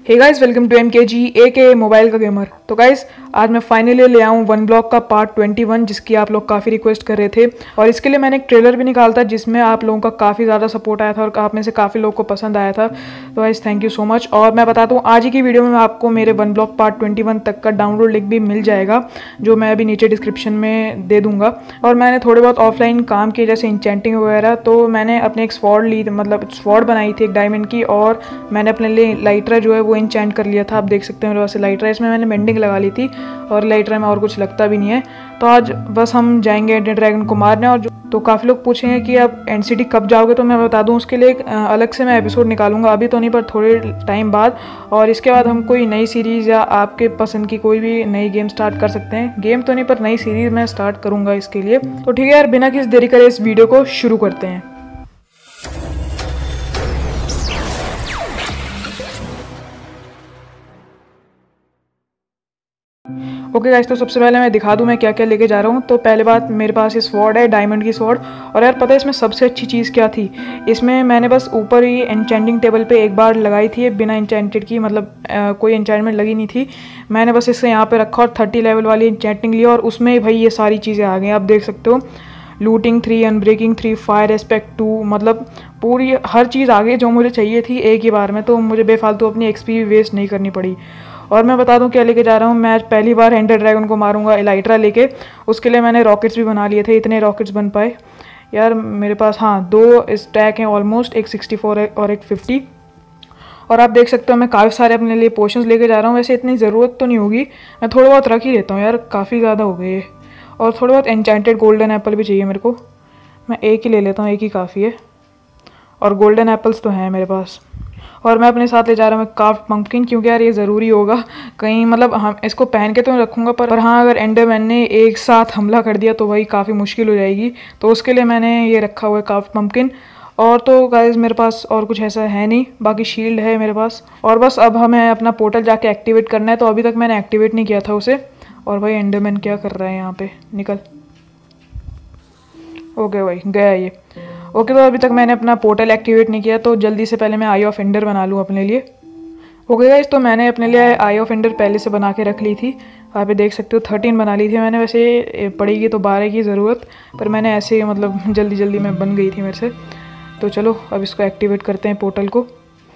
Hey guys, welcome to MKG AK mobile का gamer. तो guys आज मैं फाइनली ले आऊँ वन ब्लॉक का पार्ट 21 जिसकी आप लोग काफ़ी रिक्वेस्ट कर रहे थे और इसके लिए मैंने एक ट्रेलर भी निकाला था जिसमें आप लोगों का काफ़ी ज़्यादा सपोर्ट आया था और आप में से काफ़ी लोगों को पसंद आया था। तो guys thank you so much. और मैं बताता हूँ आज ही की वीडियो में आपको मेरे वन ब्लॉक पार्ट 21 तक का डाउनलोड लिंक भी मिल जाएगा जो मैं अभी नीचे डिस्क्रिप्शन में दे दूँगा। और मैंने थोड़े बहुत ऑफलाइन काम किए जैसे इंचेंटिंग वगैरह। तो मैंने अपने एक स्वॉर्ड ली, मतलब स्वॉर्ड बनाई थी एक डायमंड की, और मैंने अपने लिए लाइटरा जो है वो इंचेंट कर लिया था। आप देख सकते हैं मेरे पास लाइटरा, इसमें मैंने मेंडिंग लगा ली थी और लाइटरा में और कुछ लगता भी नहीं है। तो आज बस हम जाएंगे एंडर ड्रैगन को मारने। और तो काफ़ी लोग पूछेंगे कि आप एनसीटी कब जाओगे, तो मैं बता दूं उसके लिए एक अलग से मैं एपिसोड निकालूंगा, अभी तो नहीं पर थोड़े टाइम बाद। और इसके बाद हम कोई नई सीरीज़ या आपके पसंद की कोई भी नई गेम स्टार्ट कर सकते हैं। गेम तो नहीं पर नई सीरीज़ मैं स्टार्ट करूँगा इसके लिए। तो ठीक है यार, बिना किसी देरी करे इस वीडियो को शुरू करते हैं। ओके गाइस, तो सबसे पहले मैं दिखा दूं मैं क्या क्या लेके जा रहा हूं। तो पहले बात, मेरे पास ये स्वॉर्ड है, डायमंड की स्वॉर्ड। और यार पता है इसमें सबसे अच्छी चीज़ क्या थी? इसमें मैंने बस ऊपर ही एन्चेंटिंग टेबल पे एक बार लगाई थी बिना एन्चेंटेड की, मतलब कोई एन्चेंटमेंट लगी नहीं थी। मैंने बस इसे यहाँ पे रखा और 30 लेवल वाली एन्चेंटिंग ली और उसमें ही भाई ये सारी चीज़ें आ गई। आप देख सकते हो, लूटिंग 3, अनब्रेकिंग 3, फायर एस्पेक्ट 2, मतलब पूरी हर चीज़ आ गई जो मुझे चाहिए थी एक ही बार में। तो मुझे बेफालतू अपनी XP भी वेस्ट नहीं करनी पड़ी। और मैं बता दूं क्या लेके जा रहा हूँ। मैं आज पहली बार एंडर ड्रैगन को मारूंगा एलाइट्रा लेके। उसके लिए मैंने रॉकेट्स भी बना लिए थे, इतने रॉकेट्स बन पाए यार मेरे पास। हाँ, 2 स्टैक हैं ऑलमोस्ट, एक 64 और एक 50। और आप देख सकते हो मैं काफ़ी सारे अपने लिए पोशंस लेके जा रहा हूँ। वैसे इतनी ज़रूरत तो नहीं होगी, मैं थोड़ा बहुत रख ही लेता हूँ यार, काफ़ी ज़्यादा हो गए। और थोड़ा बहुत एन्चेंटेड गोल्डन एप्पल भी चाहिए मेरे को, मैं एक ही ले लेता हूँ, एक ही काफ़ी है। और गोल्डन एप्पल्स तो हैं मेरे पास। और मैं अपने साथ ले जा रहा हूँ कार्व्ड पंपकिन, क्योंकि यार ये ज़रूरी होगा कहीं, मतलब हम इसको पहन के तो रखूँगा पर हाँ अगर एंडरमैन ने एक साथ हमला कर दिया तो वही काफ़ी मुश्किल हो जाएगी। तो उसके लिए मैंने ये रखा हुआ है कार्व्ड पंपकिन। और तो गाइस मेरे पास और कुछ ऐसा है नहीं, बाकी शील्ड है मेरे पास। और बस अब हमें अपना पोर्टल जाके एक्टिवेट करना है, तो अभी तक मैंने एक्टिवेट नहीं किया था उसे। और भाई एंडरमैन क्या कर रहा है यहाँ पे, निकल। ओके भाई गया ये। ओके, तो अभी तक मैंने अपना पोर्टल एक्टिवेट नहीं किया, तो जल्दी से पहले मैं आई ऑफ एंडर बना लूँ अपने लिए। ओके गाइस, तो मैंने अपने लिए आई ऑफ एंडर पहले से बना के रख ली थी। आप देख सकते हो 13 बना ली थी मैंने। वैसे पड़ेगी तो 12 की ज़रूरत, पर मैंने ऐसे मतलब जल्दी जल्दी में बन गई थी मेरे से। तो चलो अब इसको एक्टिवेट करते हैं पोर्टल को।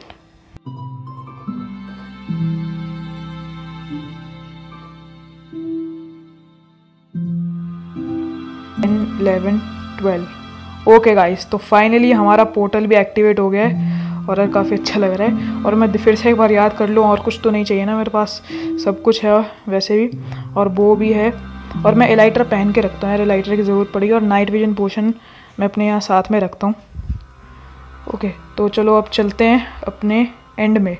10, 11, 12। ओके गाइस, तो फाइनली हमारा पोर्टल भी एक्टिवेट हो गया है और यार काफ़ी अच्छा लग रहा है। और मैं फिर से एक बार याद कर लूँ, और कुछ तो नहीं चाहिए ना मेरे पास, सब कुछ है वैसे भी। और वो भी है। और मैं एलाइटर पहन के रखता हूँ यार, एलाइटर की ज़रूरत पड़ेगी। और नाइट विजन पोशन मैं अपने यहाँ साथ में रखता हूँ। ओके, तो चलो अब चलते हैं अपने एंड में।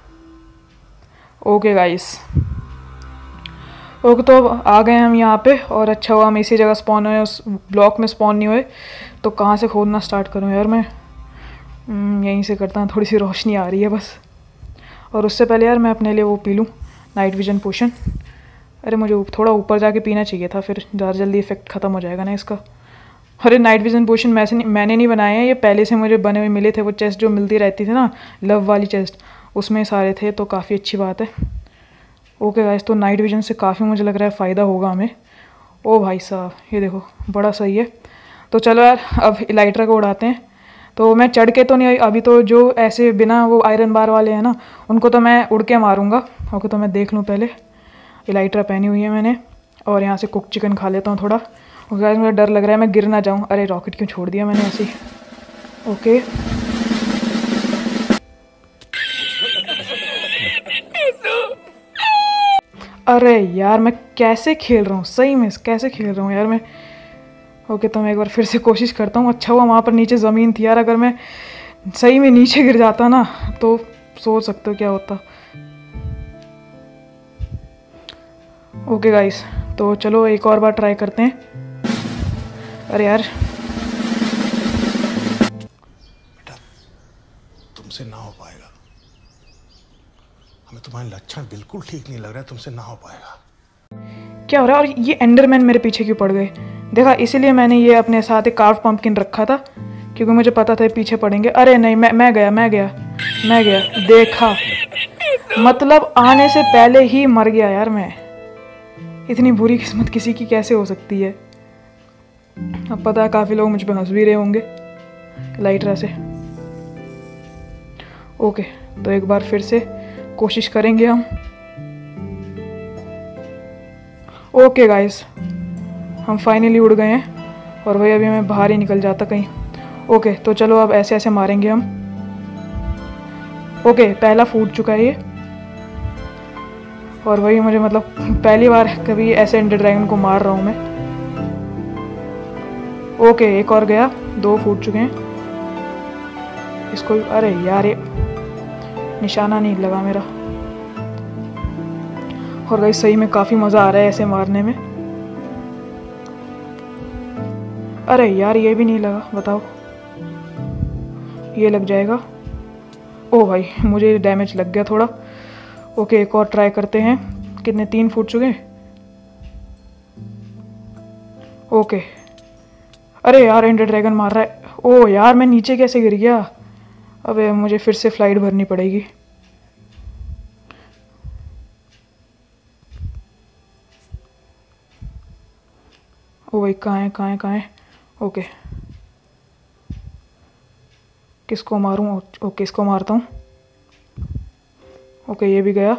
ओके गाइस, ओके, तो अब आ गए हम यहाँ पे। और अच्छा हुआ हम इसी जगह स्पॉन हुए, उस ब्लॉक में स्पॉन नहीं हुए। तो कहाँ से खोदना स्टार्ट करूँ यार मैं? यहीं से करता हूँ, थोड़ी सी रोशनी आ रही है बस। और उससे पहले यार मैं अपने लिए वो पी लूँ नाइट विजन पोशन। अरे मुझे थोड़ा ऊपर जाके पीना चाहिए था, फिर ज़्यादा जल्दी इफेक्ट ख़त्म हो जाएगा ना इसका। अरे नाइट विजन पोशन मैंने नहीं बनाए हैं, ये पहले से मुझे बने हुए मिले थे। वो चेस्ट जो मिलती रहती थी ना, लव वाली चेस्ट, उसमें सारे थे, तो काफ़ी अच्छी बात है। ओके गाइस, तो नाइट विजन से काफ़ी मुझे लग रहा है फ़ायदा होगा हमें। ओ भाई साहब, ये देखो बड़ा सही है। तो चलो यार अब एलाइट्रा को उड़ाते हैं। तो मैं चढ़ के तो नहीं, अभी तो जो ऐसे बिना वो आयरन बार वाले हैं ना, उनको तो मैं उड़ के मारूंगा। ओके, तो मैं देख लूँ पहले। एलाइट्रा पहनी हुई है मैंने, और यहाँ से कुक चिकन खा लेता हूँ थोड़ा। ओके गाइस, मुझे डर लग रहा है मैं गिर ना जाऊँ। अरे रॉकेट क्यों छोड़ दिया मैंने ऐसे ही। ओके, अरे यार मैं कैसे खेल रहा हूँ, सही में कैसे खेल रहा हूँ यार मैं। ओके, तो मैं एक बार फिर से कोशिश करता हूँ। अच्छा हुआ वहाँ पर नीचे ज़मीन थी यार, अगर मैं सही में नीचे गिर जाता ना तो सोच सकते हो क्या होता। ओके गाइस, तो चलो एक और बार ट्राई करते हैं। अरे यार बेटा, तुमसे ना हो पाएगा, हमें तुम्हारे लक्षण बिल्कुल ठीक नहीं लग रहा है, तुमसे ना हो पाएगा। क्या हो रहा है? और ये एंडरमैन मेरे पीछे क्यों पड़ गए? देखा, इसीलिए मैंने ये अपने साथ एक कार्व्ड पंपकिन रखा था, क्योंकि मुझे पता था पीछे पड़ेंगे। अरे नहीं, मैं गया। देखा, मतलब आने से पहले ही मर गया यार मैं। इतनी बुरी किस्मत किसी की कैसे हो सकती है। अब पता है काफ़ी लोग मुझ पे हंस भी रहे होंगे लाइटरा से। ओके, तो एक बार फिर से कोशिश करेंगे हम। ओके गाइस, हम फाइनली उड़ गए हैं और वही अभी मैं बाहर ही निकल जाता कहीं। ओके, तो चलो अब ऐसे ऐसे मारेंगे हम। ओके, पहला फूट चुका है ये। और वही मुझे मतलब पहली बार कभी ऐसे एंडर ड्रैगन को मार रहा हूँ मैं। ओके, एक और गया, 2 फूट चुके हैं इसको। अरे यार, ये निशाना नहीं लगा मेरा। और भाई सही में काफ़ी मज़ा आ रहा है ऐसे मारने में। अरे यार, ये भी नहीं लगा, बताओ। ये लग जाएगा। ओ भाई, मुझे डैमेज लग गया थोड़ा। ओके, एक और ट्राई करते हैं। कितने, 3 फूट चुके। ओके, अरे यार, एंडर ड्रैगन मार रहा है। ओ यार, मैं नीचे कैसे गिर गया। अबे मुझे फिर से फ्लाइट भरनी पड़ेगी। ओ भाई, कहाँ है कहाँ है कहाँ है। ओके, किसको मारूं। ओके, इसको मारता हूँ। ओके, ये भी गया।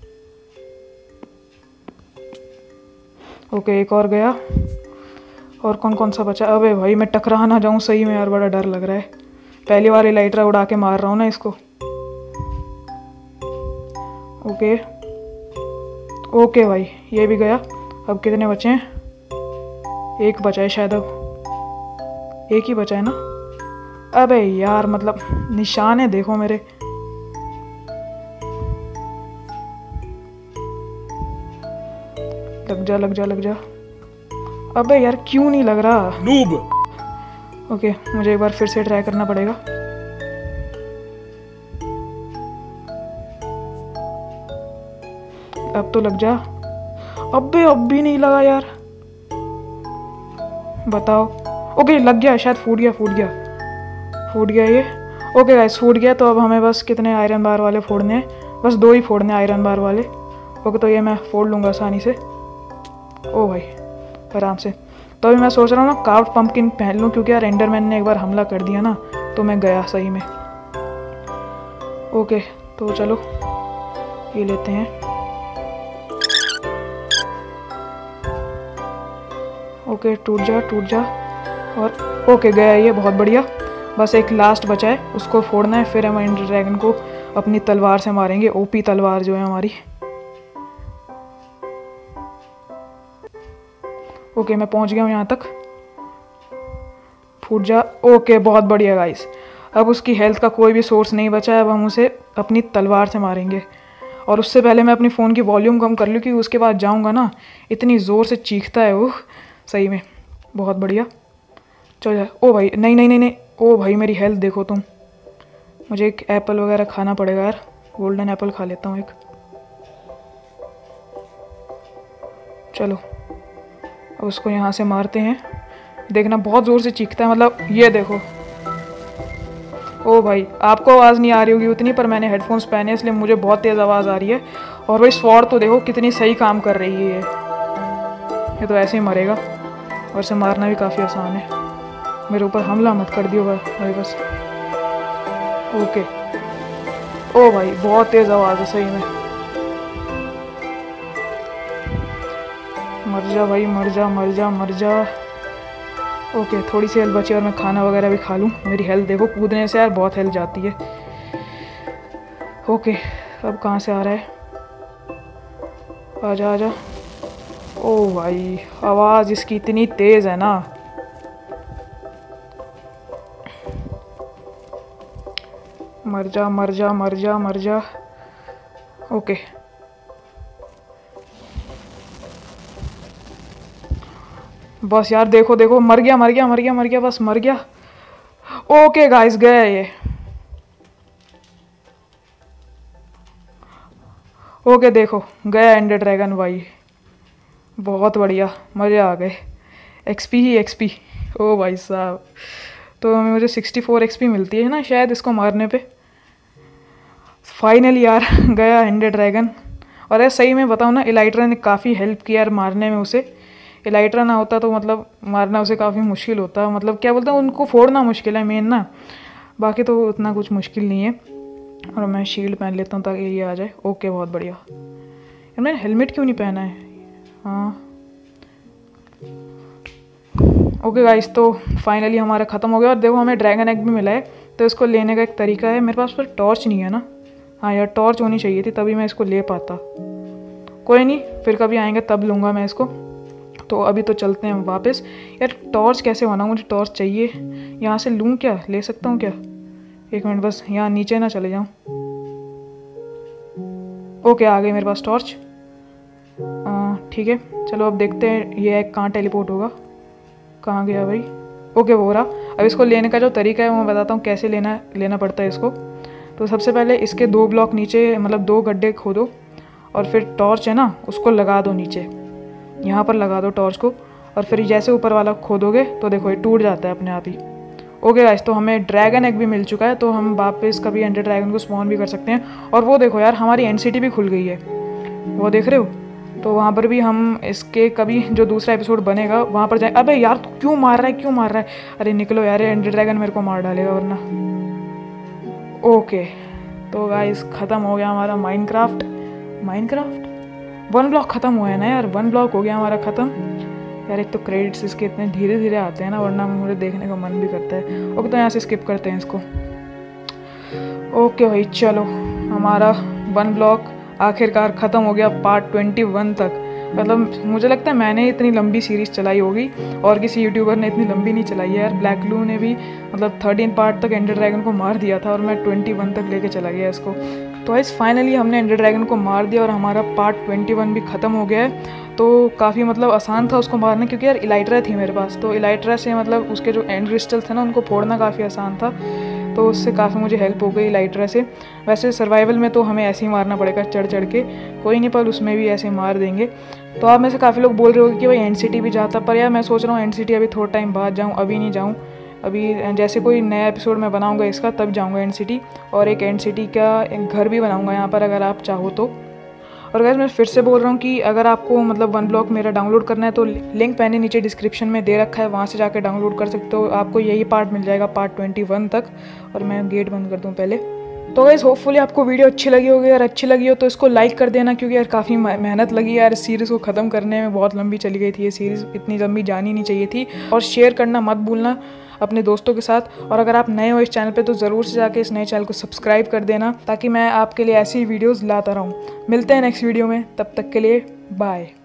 ओके, एक और गया। और कौन कौन सा बचा। अबे भाई, मैं टकरा ना जाऊं सही में यार, बड़ा डर लग रहा है। पहली बार इलाइट्रा उड़ा के मार रहा हूँ ना इसको। ओके ओके भाई, ये भी गया। अब कितने बचे हैं। एक बचा है शायद, अब एक ही बचा है ना। अबे यार, मतलब निशान है देखो मेरे। लग जा लग जा लग जा। अबे यार, क्यों नहीं लग रहा। नूब। ओके, मुझे एक बार फिर से ट्राई करना पड़ेगा। अब तो लग जा। अबे अब भी नहीं लगा यार, बताओ। ओके, लग गया शायद। फूट गया ये। ओके गाइस, फूट गया। तो अब हमें बस कितने आयरन बार वाले फोड़ने हैं। बस 2 ही फोड़ने आयरन बार वाले। ओके, तो ये मैं फोड़ लूँगा आसानी से। ओ भाई, आराम से। तो अभी मैं सोच रहा हूँ ना, कार्व्ड पंपकिन पहन लूँ, क्योंकि यार एंडरमैन ने एक बार हमला कर दिया ना, तो मैं गया सही में। ओके, तो चलो ये लेते हैं। ओके, टूट जा। और ओके, गया ये, बहुत बढ़िया। बस एक लास्ट बचा है, उसको फोड़ना है। फिर हम एंडर ड्रैगन को अपनी तलवार से मारेंगे। ओपी तलवार जो है हमारी। ओके, मैं पहुंच गया हूँ यहाँ तक। फूट जा। ओके, बहुत बढ़िया गाइस। अब उसकी हेल्थ का कोई भी सोर्स नहीं बचा है। अब हम उसे अपनी तलवार से मारेंगे। और उससे पहले मैं अपनी फ़ोन की वॉल्यूम कम कर लूँ, क्योंकि उसके बाद जाऊँगा ना, इतनी ज़ोर से चीखता है वो सही में। बहुत बढ़िया, चल जा। ओ भाई, नहीं। ओ भाई, मेरी हेल्थ देखो तुम। मुझे एक एप्पल वगैरह खाना पड़ेगा यार। गोल्डन एप्पल खा लेता हूँ एक। चलो, अब उसको यहाँ से मारते हैं। देखना, बहुत ज़ोर से चीखता है, मतलब ये देखो। ओ भाई, आपको आवाज़ नहीं आ रही होगी उतनी, पर मैंने हेडफोन्स पहने इसलिए मुझे बहुत तेज़ आवाज़ आ रही है। और भाई स्वॉर्ड तो देखो कितनी सही काम कर रही है ये तो ऐसे ही मरेगा। और इसे मारना भी काफ़ी आसान है। मेरे ऊपर हमला मत कर दियो भाई बस। ओके। ओ भाई, बहुत तेज़ आवाज़ है सही में। मर जा भाई, मर जा। ओके, थोड़ी सी हेल्थ बची और मैं खाना वगैरह भी खा लूँ। मेरी हेल्थ देखो, कूदने से यार बहुत हेल्थ जाती है। ओके, अब कहाँ से आ रहा है। आजा। ओ भाई, आवाज़ इसकी इतनी तेज़ है ना। मर जा। ओके, बस यार, देखो मर गया, बस मर गया। ओके गाइस, गया ये। ओके, देखो गया एंडर ड्रैगन भाई। बहुत बढ़िया, मज़े आ गए। एक्सपी। ओ भाई साहब, तो मुझे 64 एक्सपी मिलती है ना शायद इसको मारने पे। फाइनली यार गया एंडर ड्रैगन। और यार सही में बताऊँ ना, इलाइट्रा ने काफ़ी हेल्प किया यार मारने में उसे। इलाइट्रा ना होता तो मतलब मारना उसे काफ़ी मुश्किल होता, मतलब क्या बोलते हैं, उनको फोड़ना मुश्किल है मेन ना, बाकी तो उतना कुछ मुश्किल नहीं है। और मैं शील्ड पहन लेता हूँ ताकि ये आ जाए। ओके बहुत बढ़िया। यार मैंने हेलमेट क्यों नहीं पहना है? हाँ ओके गाइस, तो फाइनली हमारा ख़त्म हो गया। और देखो हमें ड्रैगन एग भी मिला है, तो इसको लेने का एक तरीका है। मेरे पास पर टॉर्च नहीं है ना। हाँ यार टॉर्च होनी चाहिए थी, तभी मैं इसको ले पाता। कोई नहीं, फिर कभी आएंगे तब लूँगा मैं इसको। तो अभी तो चलते हैं वापस। यार टॉर्च कैसे बनाऊँ? मुझे टॉर्च चाहिए। यहाँ से लूँ क्या? ले सकता हूँ क्या? एक मिनट बस, यहाँ नीचे ना चले जाऊँ। ओके आ गई मेरे पास टॉर्च। ठीक है चलो अब देखते हैं ये एग कहाँ टेलीपोर्ट होगा। कहाँ गया भाई? ओके वो रहा। अब इसको लेने का जो तरीका है वो मैं बताता हूँ कैसे लेना पड़ता है इसको। तो सबसे पहले इसके 2 ब्लॉक नीचे, मतलब 2 गड्ढे खोदो, और फिर टॉर्च है ना उसको लगा दो नीचे, यहाँ पर लगा दो टॉर्च को। और फिर जैसे ऊपर वाला खोदोगे तो देखो ये टूट जाता है अपने आप ही। ओके गाइस, तो हमें ड्रैगन एग भी मिल चुका है, तो हम वापस कभी एंडर ड्रैगन को स्पॉन भी कर सकते हैं। और वो देखो यार हमारी एनसीटी भी खुल गई है, वो देख रहे हो? तो वहाँ पर भी हम इसके कभी जो दूसरा एपिसोड बनेगा वहाँ पर जाए। अबे यार तू क्यों मार रहा है, क्यों मार रहा है? अरे निकलो यार, एंडर ड्रैगन मेरे को मार डालेगा वरना। ओके तो गाइस ख़त्म हो गया हमारा माइनक्राफ्ट। 1 ब्लॉक ख़त्म हुआ है ना यार, 1 ब्लॉक हो गया हमारा ख़त्म। यार एक तो क्रेडिट्स इसके इतने धीरे धीरे आते हैं ना, वरना मुझे देखने का मन भी करता है। ओके तो यहाँ से स्किप करते हैं इसको। ओके भाई चलो, हमारा 1 ब्लॉक आखिरकार ख़त्म हो गया पार्ट 21 तक। मतलब मुझे लगता है मैंने इतनी लंबी सीरीज़ चलाई होगी और किसी यूट्यूबर ने इतनी लंबी नहीं चलाई है यार। ब्लैक ग्लू ने भी मतलब 13 पार्ट तक एंडर ड्रैगन को मार दिया था और मैं 21 तक लेके चला गया इसको। तो इस फाइनली हमने एंडर ड्रैगन को मार दिया और हमारा पार्ट 21 भी ख़त्म हो गया है। तो काफ़ी मतलब आसान था उसको मारना, क्योंकि यार इलाइट्रा थी मेरे पास, तो इलाइट्रा से मतलब उसके जो एंड क्रिस्टल थे ना उनको फोड़ना काफ़ी आसान था, तो उससे काफ़ी मुझे हेल्प हो गई इलाइट्रा से। वैसे सर्वाइवल में तो हमें ऐसे ही मारना पड़ेगा चढ़ चढ़ के, कोई नहीं, पर उसमें भी ऐसे मार देंगे। तो आप में से काफ़ी लोग बोल रहे हो कि भाई एनसीटी भी जाता, पर यार मैं सोच रहा हूँ एनसीटी अभी थोड़ा टाइम बाद जाऊँ, अभी नहीं जाऊँ। अभी जैसे कोई नया एपिसोड मैं बनाऊँगा इसका तब जाऊँगा एनसीटी, और एक एनसीटी का एक घर भी बनाऊँगा यहाँ पर अगर आप चाहो तो। और गाइस मैं फिर से बोल रहा हूँ कि अगर आपको मतलब 1 ब्लॉक मेरा डाउनलोड करना है तो लिंक मैंने नीचे डिस्क्रिप्शन में दे रखा है, वहाँ से जाकर डाउनलोड कर सकते हो। आपको यही पार्ट मिल जाएगा पार्ट 21 तक। और मैं गेट बंद कर दूँ पहले। तो गाइस होपफुली आपको वीडियो अच्छी लगी होगी, यार अच्छी लगी हो तो इसको लाइक कर देना, क्योंकि यार काफ़ी मेहनत लगी यार इस सीरीज़ को ख़त्म करने में, बहुत लंबी चली गई थी ये सीरीज़, इतनी लंबी जानी नहीं चाहिए थी। और शेयर करना मत भूलना अपने दोस्तों के साथ। और अगर आप नए हो इस चैनल पे तो ज़रूर से जाके इस नए चैनल को सब्सक्राइब कर देना, ताकि मैं आपके लिए ऐसी वीडियोज़ लाता रहूँ। मिलते हैं नेक्स्ट वीडियो में, तब तक के लिए बाय।